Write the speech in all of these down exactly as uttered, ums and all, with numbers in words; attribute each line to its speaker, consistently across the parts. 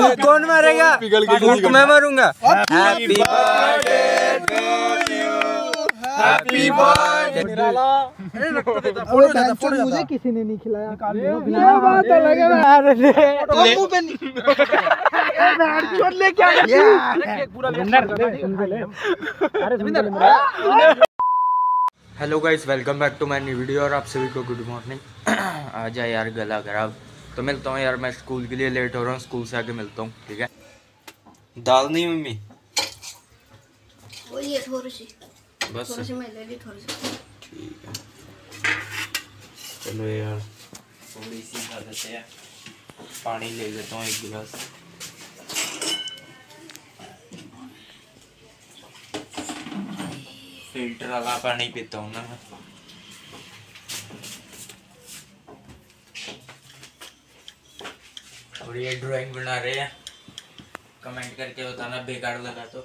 Speaker 1: कौन मारेगा? मैं मारूंगा। Happy birthday to you, happy birthday.
Speaker 2: मुझे किसी ने नहीं खिलाया।
Speaker 1: ये बात अलग है यार। Hello guys, welcome back to my new video और आप सभी को गुड मॉर्निंग। आ जाए यार, गला खराब। तो मिलता हूँ यार, मैं स्कूल के लिए लेट हो रहा हूँ, स्कूल से आके मिलता हूँ, ठीक है। दाल नहीं मम्मी?
Speaker 3: वो ये थोड़ी सी
Speaker 1: बस
Speaker 3: थोड़ी सी मैं ले ली, थोड़ी सी।
Speaker 1: ठीक है, चलो यार थोड़ी सी खा लेते हैं। पानी ले लेता हूँ एक गिलास। फिल्टर वाला पानी पीता हूँ ना मैं। और ये ड्राइंग बना रहे हैं, कमेंट करके बताना बेकार लगा तो।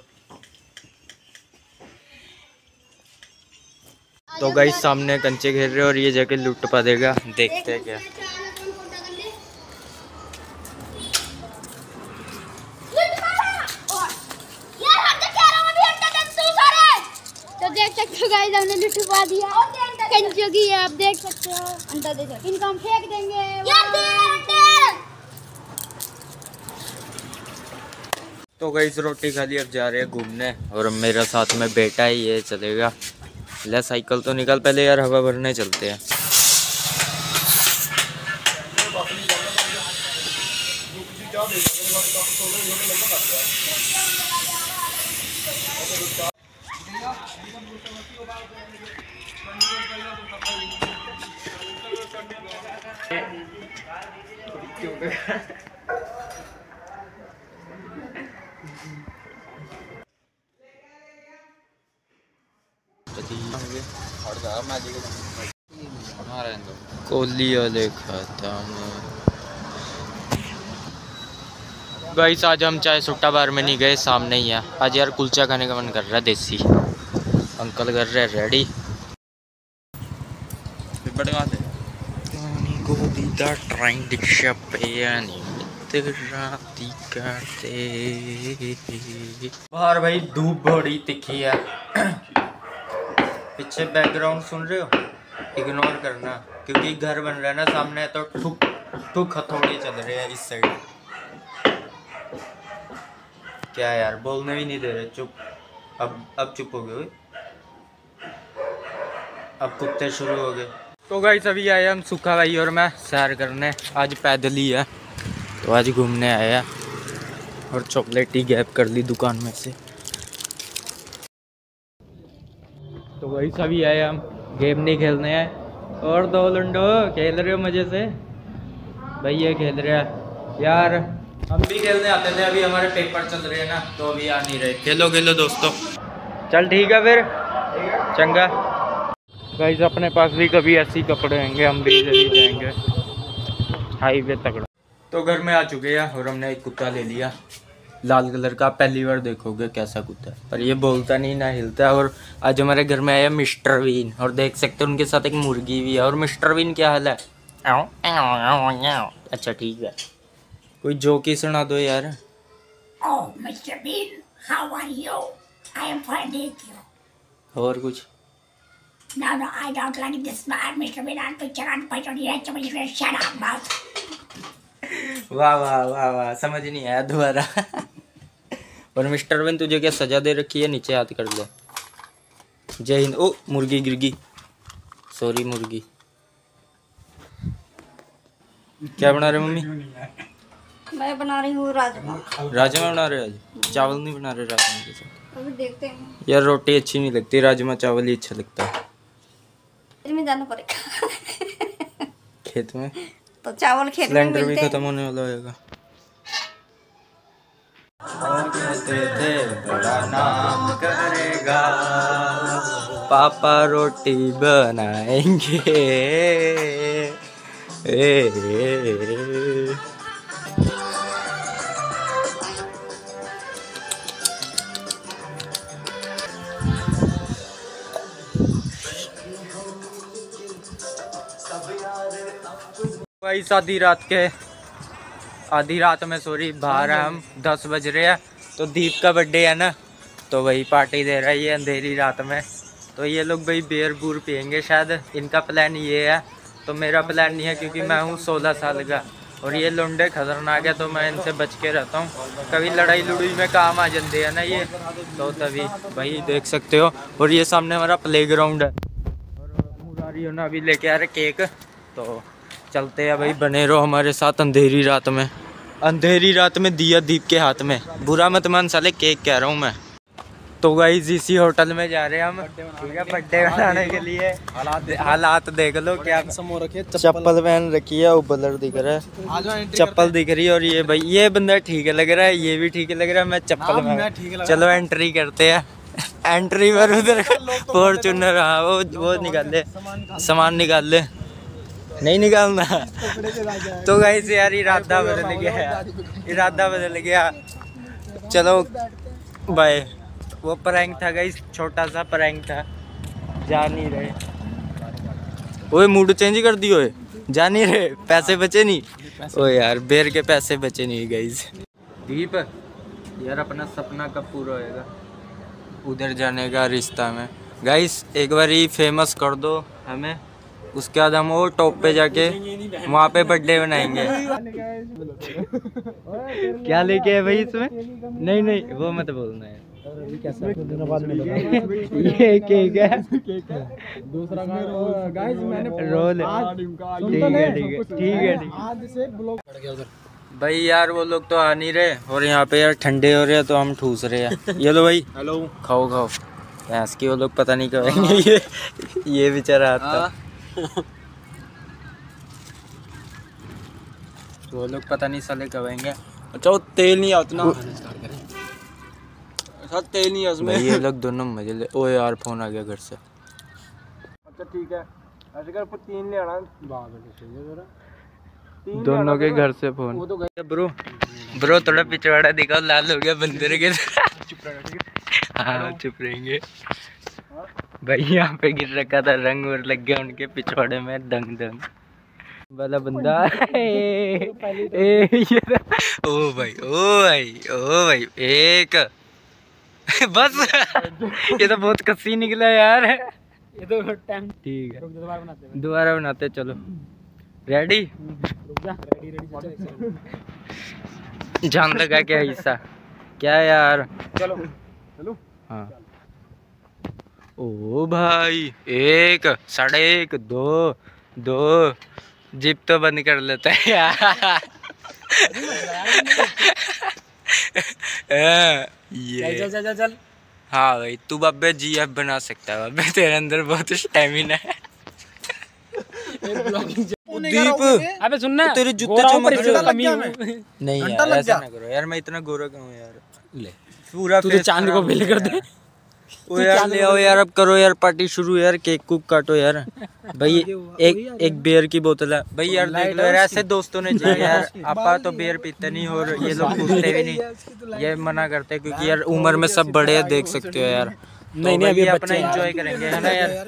Speaker 1: तो गाइस सामने कंचे घेर रहे और ये जाके लूट पा देगा, देखते हैं क्या।
Speaker 3: तो देख सकते हो गाइस, हमने लुटवा दिया कंचों की, आप देख सकते हो। अंडा दे दो, इनको हम फेंक देंगे।
Speaker 1: तो गाइस रोटी खा ली, अब जा रहे हैं घूमने। और मेरा साथ में बेटा है, ये चलेगा। ले साइकिल तो निकल पहले यार, हवा भरने चलते हैं। कोहली वाले खाता गाइस, आज हम चाय सुट्टा बार में नहीं गए, सामने ही है। आज यार कुलचा खाने का मन कर रहा है, देसी। अंकल कर रहे हैं रेडी। बाहर भाई धूप बड़ी तिखी है। पीछे बैकग्राउंड सुन रहे हो, इग्नोर करना, क्योंकि घर बन रहा है ना सामने, तो ठुक ठुक हथौड़े चल रहे हैं इस साइड। क्या यार, बोलने भी नहीं दे रहे, चुप। अब अब चुप हो गए, अब कुत्ते शुरू हो गए। तो गाइस अभी आए हम सुखा भाई और मैं सैर करने, आज पैदल ही है, तो आज घूमने आया। और चॉकलेट ही गैप कर ली दुकान में से। तो गाइस अभी आए हम गेम नहीं खेलने हैं। और दो लंडो खेल रहे हो मजे से? भैया खेल रहे हैं यार, हम भी खेलने आते थे, अभी हमारे पेपर चल रहे हैं ना, तो अभी आ नहीं रहे। खेलो खेलो दोस्तों। चल ठीक है फिर, चंगा। गाइस अपने पास भी कभी ऐसे ही कपड़े होंगे, हम भी इधर ही जाएंगे हाईवे तक। तो घर में आ चुके हैं और हमने एक कुत्ता ले लिया, लाल कलर का। पहली बार देखोगे कैसा कुत्ता है, पर ये बोलता नहीं ना हिलता। और आज हमारे घर में आया मिस्टर बीन, और देख सकते हो उनके साथ एक मुर्गी भी है। और मिस्टर बीन क्या हाल है? अच्छा ठीक है, कोई जोक ही सुना दो यार।
Speaker 4: Oh, Mister Bean, how are you? I am fine, thank you.
Speaker 1: और कुछ?
Speaker 4: No, no, I don't like this man, Mister Bean. I'm picture on point on your head. Shut up, mouth.
Speaker 1: वाह वाह वाह वाह, समझ नहीं आया दोबारा। और मिस्टर बीन तुझे क्या सजा दे रखी है? नीचे हाथ कर ले। जय हिंद। ओ मुर्गी गिर गई, सॉरी मुर्गी। क्या बना रहे मम्मी?
Speaker 3: मैं बना रही हूँ राजमा।
Speaker 1: राजमा बना रहे आज? चावल नहीं बना रहे राजमा के साथ?
Speaker 3: अभी देखते हैं
Speaker 1: यार रोटी अच्छी नहीं लगती, राजमा चावल ही अच्छा लगता है।
Speaker 3: खेत में जाना पड़ेगा।
Speaker 1: खेत में?
Speaker 3: तो चावल खेत में
Speaker 1: सिलेंडर भी
Speaker 3: मिलते
Speaker 1: खत्म होने वाला होगा। कहते थे बड़ा नाम करेगा, पापा रोटी बनाएंगे। ए, ए, ए। भाई आधी रात के आधी रात में, सॉरी बाहर है हम, दस बज रहे हैं। तो दीप का बर्थडे है ना, तो वही पार्टी दे रहा है ये अंधेरी रात में। तो ये लोग भाई बियर बूर पियेंगे शायद, इनका प्लान ये है। तो मेरा प्लान नहीं है क्योंकि मैं हूँ सोलह साल का और ये लुंडे खतरनाक है, तो मैं इनसे बच के रहता हूँ। कभी लड़ाई लड़ुई में काम आ जाते हैं ना ये, तो तभी भाई देख सकते हो। और ये सामने हमारा प्ले ग्राउंड है और मुरारी ना अभी लेके आ रहे केक। तो चलते हैं भाई, बने रहो हमारे साथ अंधेरी रात में। अंधेरी रात में दिया दीप के हाथ में, बुरा मत मान साले, केक कह रहा हूँ मैं। तो गाइस इसी होटल में जा रहे हैं हम, ठीक है, बर्थडे मनाने के लिए। हालात देख लो क्या, चप्पल पहन रखी है, उबलर दिख रहा है, चप्पल दिख रही है। और ये भाई ये बंदा ठीक लग रहा है, ये भी ठीक लग रहा है, मैं चप्पल में। चलो एंट्री करते हैं। एंट्री पर उधर फॉर्चूनर, हाँ वो वो निकाल ले, सामान निकाल ले, नहीं निकालना। तो गाइस यार इरादा बदल गया, इरादा बदल गया। चलो बाय। वो प्रैंक था गाइस, छोटा सा प्रैंक था, जा नहीं रहे। ओए मूड चेंज कर दियो, जा नहीं रहे, पैसे बचे नहीं। ओ यार बेर के पैसे बचे नहीं गाइस। दीप यार अपना सपना कब पूरा होएगा उधर जाने का रिश्ता में? गाइस एक बार ही फेमस कर दो हमें, उसके बाद हम वो टॉप पे जाके वहाँ पे बर्थडे बनाएंगे। क्या लेके है भाई इसमें? नहीं नहीं वो मत बोलना है। ये केक है, दूसरा गाइस मैंने रोल है। ठीक है ठीक है ठीक है ठीक है भाई। यार वो लोग तो आ नहीं रहे और यहाँ पे यार ठंडे हो रहे हैं तो हम ठूस रहे हैं। ये लो भाई, हेलो, खाओ खाओ। भैंस की वो लोग पता नहीं कब आएंगे। ये ये बेचारा आता, वो लोग पता नहीं साले कब आएंगे।
Speaker 5: अच्छा वो तेल नहीं उतना, तेल नहीं है उसमें।
Speaker 1: ये लोग दोनों मजे ले। ओ यार फोन आ गया घर से।
Speaker 5: अच्छा ठीक है, ऐसे कर फिर तीन ले आना।
Speaker 1: दोनों के घर से फोन। ब्रो ब्रो थोड़ा पिछवाड़ा दिखाओ, लाल हो गया बंदर के। हाँ चुप रहेंगे भाई। यहाँ पे गिर रखा था रंग और लग गया उनके पिछवाड़े में दंग दंग वाला बंदा। ए, ए, ये ओ भाई ओ भाई ओ भाई एक बस। ये तो बहुत कस्सी निकला यार। ये तो टाइम ठीक है, दोबारा बनाते। चलो रेडी, जान लगा क्या हिस्सा क्या यार?
Speaker 5: चलो चलो।
Speaker 1: हाँ ओ भाई, एक साढ़े एक दो दो जिप तो बंद कर लेता है यार। ये
Speaker 5: चल चल चल चल।
Speaker 1: हाँ भाई तू बाबे जी एफ बना सकता है बाबे, तेरे अंदर बहुत स्टेमिना है। दीप
Speaker 5: अबे सुनना,
Speaker 1: तेरे जूते चमक रहे हैं।
Speaker 5: में
Speaker 1: नहीं यार ऐसा ना करो यार, मैं इतना गोरा कहूँ यार। ले पूरा
Speaker 5: तू तो चांद को बिल कर दे।
Speaker 1: ओ यार ले आओ यार, अब करो यार पार्टी शुरू यार, केक कुक काटो यार। भाई एक एक बियर की बोतल है भाई यार, देख लो यार ऐसे दोस्तों ने चाहिए यार। आपा तो बियर पीते नहीं और ये लोग पूछते भी नहीं, ये मना करते क्योंकि यार उम्र में सब बड़े हैं, देख सकते हो यार। नहीं नहीं अभी अपना एंजॉय करेंगे है ना यार।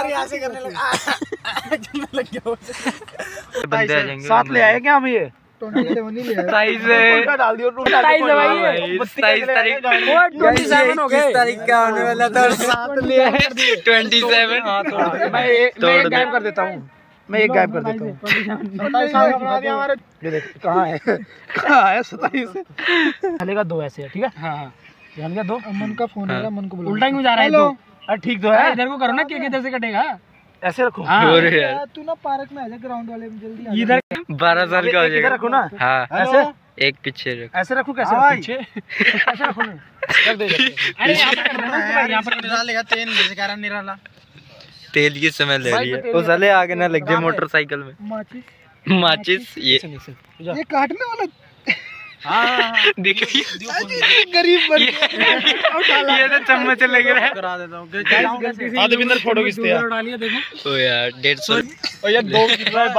Speaker 1: बंदे आ जाएंगे
Speaker 5: साथ ले आए क्या हम? ये
Speaker 1: सताईस डाल दियो,
Speaker 5: सताईस है भाई,
Speaker 1: सताईस तारीख
Speaker 5: सत्ताईस हो गए।
Speaker 1: तारीख का होने वाला था और साथ ले आए ट्वेंटी सेवन।
Speaker 5: मैं एक गायब कर देता हूँ, मैं एक गायब कर देता हूँ। ये देख कहाँ है, कहाँ है सताईस? चलेगा दो ऐसे, ठीक है? हाँ हाँ जान गया। दो मन का फोन है, मन को उल्टा क्यों जा रहा है? दो अरे ठीक तो है, इधर को करो ना, केक इधर से कटेगा। ऐसे रखो। हाँ
Speaker 2: तू ना पार्क में आजा, ग्राउंड वाले में जल्दी।
Speaker 5: इधर
Speaker 1: बारह साल का हो जाएगा।
Speaker 5: इधर रखो ना।
Speaker 1: हाँ
Speaker 5: ऐसे
Speaker 1: एक पीछे रखो।
Speaker 5: ऐसे रखो, कैसे रखो? पीछे ऐसे रखो ना। रख दे। अरे यहाँ पर करना है, यहाँ पर निकालेगा तेल, जैसे कारण निकाला
Speaker 1: तेल की समय ले रही है वो साले, आगे ना लग जाए मोटरसाइकिल में।
Speaker 2: माचिस
Speaker 1: माचिस ये
Speaker 2: ये काटने वाला।
Speaker 5: हाँ
Speaker 1: देखिए
Speaker 2: गरीब बन
Speaker 1: ये तो चम्मच लग रहा है।
Speaker 5: करा देता हूँ। आदिविंदर फोटो खींचते हैं। डालिए देखो।
Speaker 1: ओ यार डेढ़ सौ
Speaker 5: और ये दो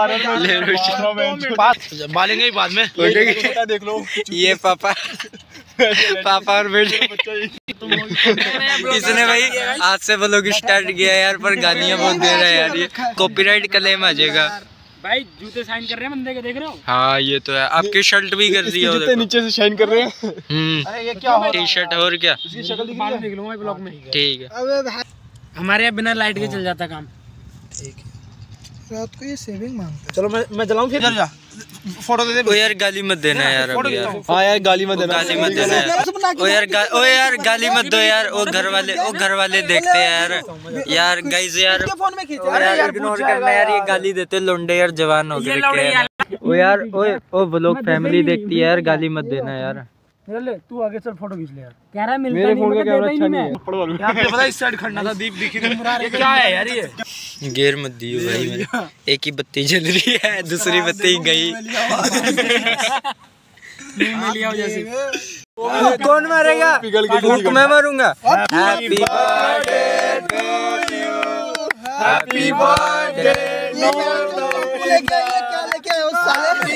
Speaker 5: बालेंगे ही बाद में। देख लो
Speaker 1: ये पापा पापा और बेटे। इसने भाई आज से ब्लॉग स्टार्ट किया यार, पर गालियाँ बहुत दे रहा है यार, ये कॉपीराइट क्लेम आ जाएगा।
Speaker 5: भाई जूते साइन कर रहे हैं बंदे के, देख रहे हो?
Speaker 1: हाँ ये तो है, आपकी शर्ट भी कर दी है,
Speaker 2: नीचे से शाइन कर रहे हैं।
Speaker 1: हम्म,
Speaker 5: अरे ये क्या हो
Speaker 1: टी शर्ट और क्या,
Speaker 2: इसकी शक्ल दिख
Speaker 5: बाद
Speaker 2: रही
Speaker 5: में देख लूंगा ब्लॉग में।
Speaker 1: ठीक है।
Speaker 2: अबे भाई
Speaker 5: हमारे यहाँ बिना लाइट के चल जाता काम।
Speaker 2: ठीक है, रात को ये सेविंग मांगता है।
Speaker 5: चलो मैं मैं जलाऊं फिर। जा फोटो दे दे।
Speaker 1: ओ यार गाली मत देना यार अभी यार।
Speaker 2: हाँ यार गाली मत देना,
Speaker 1: गाली मत देना यार। ओ यार गा, ओ यार गाली मत दो यार। ओ घर वाले ओ घर वाले देखते हैं यार। यार गाइस यार
Speaker 2: फोन में खींच।
Speaker 1: ओ यार इग्नोर करना यार, ये गाली देते लोंडे यार, जवान हो गए यार। ओ यार ओ ओ वो लोग फैमिली देखती है यार, गाली मत देना यार।
Speaker 5: ले तू आगे चल, फोटो खींच ले यार। कह रहा है मिलता नहीं, मेरे फोन का कैमरा अच्छा नहीं है। यहाँ पे पता है इस साइड खड़ना था, दीप दिखी नहीं। ये क्या है यार ये?
Speaker 1: गेर मत दियो भाई मेरे। एक ही बत्ती जल रही है, दूसरी बत्ती गई।
Speaker 5: मुंह में लिया जैसे।
Speaker 1: कौन मारेगा? फूंक मैं मारूंगा। Happy birthday to you, happy birthday.
Speaker 2: क्या लेके आए हो साले?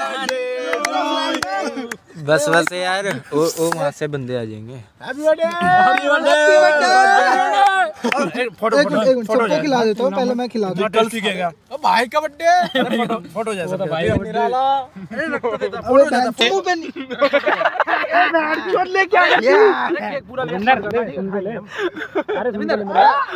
Speaker 1: बस बस यार, ओ ओ वहाँ से बंदे आ जाएंगे।
Speaker 2: Happy birthday, happy birthday. Photo photo सबको खिला देता हूँ, पहले मैं खिला दूँ।
Speaker 5: कल सीखेगा
Speaker 2: भाई का बर्थडे।
Speaker 5: फोटो फोटो जैसा भाई
Speaker 2: निराला। अरे मुंह पे नहीं। छोड़ ले क्या?
Speaker 5: पूरा अंदर ले। अरे सुन ले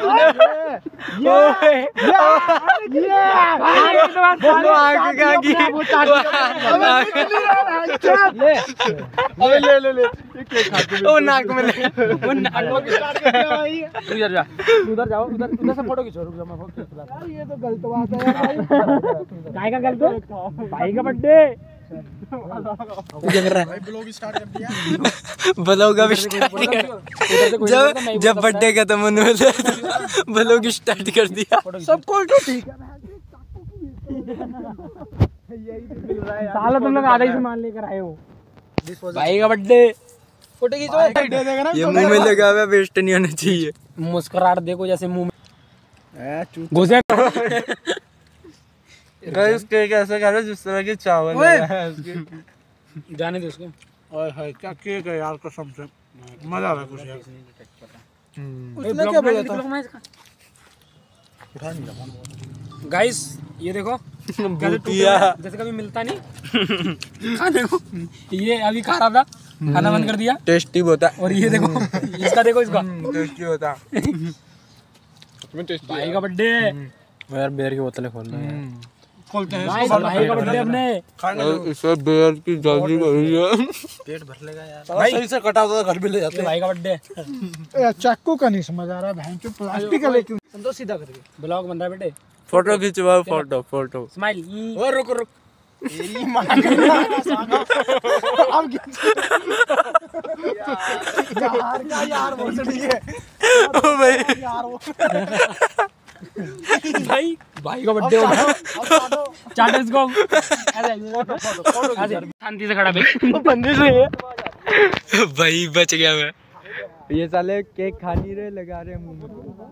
Speaker 2: ले ले ले ओ नाक में ले।
Speaker 5: वो नाक में स्टार्ट कर दिया भाई। तू इधर जा, उधर जाओ, उधर उधर से फोटो खींचो। रुक जा मैं फोटो खींच रहा।
Speaker 2: ये तो गलत बात है यार भाई।
Speaker 5: काय का गलत? भाई का बर्थडे
Speaker 2: कर रहा है। ब्लॉग स्टार्ट कर दिया।
Speaker 1: ब्लॉग अब स्टार्ट कर, जब जब बर्थडे खत्म होने वाला था ब्लॉग स्टार्ट कर दिया।
Speaker 2: सबको तो ठीक है।
Speaker 5: साला तुम लोग आधा ही सामान लेकर आए हो। भाई का बर्थडे
Speaker 2: फोटो खींचो।
Speaker 1: ये मुंह में लगा हुआ, वेस्ट नहीं होना चाहिए।
Speaker 5: मुस्कुराहट देखो जैसे मुंह में घुसे।
Speaker 1: गाइस केक ऐसे खा रहे जिस तरह के चावल है उसके।
Speaker 5: जाने दो उसको।
Speaker 2: ओए हाय क्या केक है यार, कसम से मजा आ रहा है कुछ यार।
Speaker 1: हम्म।
Speaker 2: उसने क्या बोला था?
Speaker 5: गाइस ये देखो कैसे
Speaker 1: भूतिया।
Speaker 5: टूटा, जैसे कभी मिलता नहीं खाने को। ये अभी खा रहा था, खाना बंद कर दिया।
Speaker 1: टेस्टी होता है।
Speaker 5: और ये देखो इसका, देखो इसका
Speaker 1: टेस्टी होता है।
Speaker 5: भाई का बर्थडे।
Speaker 1: यार बेर की बोतलें खोल रहे हैं।
Speaker 2: खोलते हैं
Speaker 5: भाई भाई का बर्थडे अपने।
Speaker 1: इसे बेर की जल्दी करी है।
Speaker 2: पेट भर लेगा यार।
Speaker 5: भाई
Speaker 2: सही से कटा हुआ घर भी ले जाते
Speaker 5: भाई का बर्थडे।
Speaker 2: हैं। चाकू का नहीं समझ आ रहा है, बहन चो प्लास्टिक का लेके
Speaker 5: संतोष सीधा करके ब्लॉग बन रहा है बेटे।
Speaker 1: फोटो खिंचवाओ, फोटो फोटो।
Speaker 5: स्माइल।
Speaker 2: और रुक रुक यार का यार भोसड़ी है
Speaker 1: ओ भाई
Speaker 5: भाई भाई का बर्थडे हो गया। चाटो इसको। शांति से खड़ा भाई, बंदे से।
Speaker 1: भाई बच गया मैं। ये साले केक खा नहीं रहे, लगा रहे मुंह में।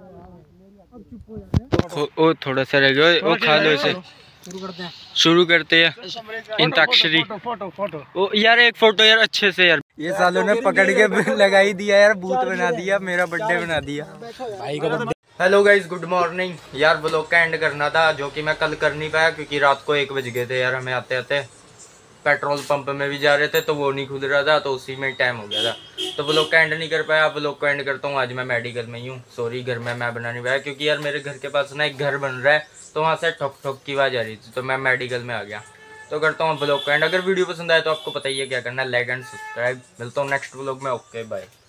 Speaker 1: ओ, ओ थोड़ा सा रह गया, वो खा लो इसे।
Speaker 5: शुरू करते हैं।
Speaker 1: शुरू करते हैं इंताक्षरी।
Speaker 5: Photo photo.
Speaker 1: ओ यार एक फोटो यार अच्छे से यार। ये सालों ने पकड़ के लगा ही दिया यार, भूत बना दिया, मेरा बर्थडे बना दिया।
Speaker 5: भाई का birthday.
Speaker 1: Hello guys, good morning. यार व्लॉग का एंड करना था, जो कि मैं कल कर नहीं पाया क्योंकि रात को एक बज गए थे यार हमें आते आते। पेट्रोल पंप में भी जा रहे थे तो वो नहीं खुल रहा था, तो उसी में टाइम हो गया था, तो व्लॉग का एंड नहीं कर पाया। अब व्लॉग को एंड करता हूँ। आज मैं मेडिकल में ही हूँ, सॉरी घर में मैं बना नहीं पाया क्योंकि यार मेरे घर के पास ना एक घर बन रहा है, तो वहाँ से ठोक ठोक की आवाज़ आ रही थी, तो मैं मेडिकल में आ गया। तो करता हूँ व्लॉग का एंड। अगर वीडियो पसंद आए तो आपको पता ही है क्या करना है, लाइक एंड सब्सक्राइब। मिलता हूँ नेक्स्ट व्लॉग में। Okay bye.